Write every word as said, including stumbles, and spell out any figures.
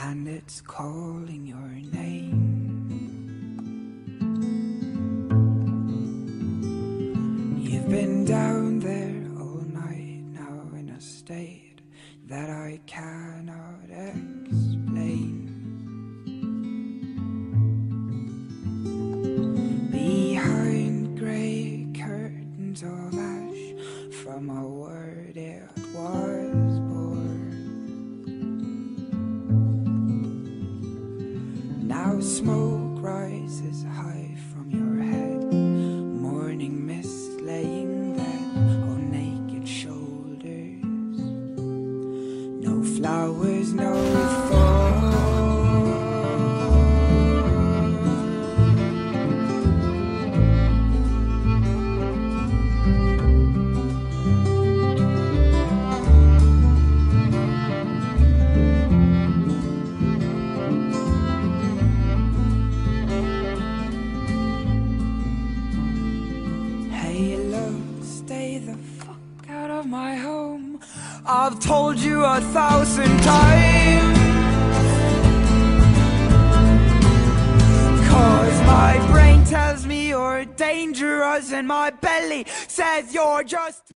and it's calling your name. You've been down there all night now in a state that I cannot explain. Behind grey curtains of ash from a word it was born. Now smoke rises high from your head, morning mist laying red on naked shoulders. No flowers, no fall. Hey love, stay the fuck out of my home. I've told you a thousand times. Cause my brain tells me you're dangerous and my belly says you're just